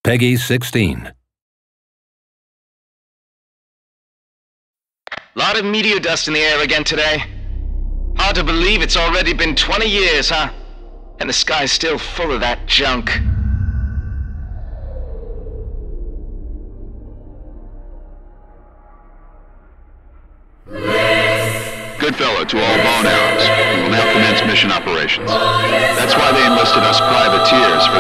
Peggy 16. Lot of meteor dust in the air again today. Hard to believe it's already been 20 years, huh? And the sky's still full of that junk. Good fellow to all bone arrows. We will now commence mission operations. That's why they enlisted us privateers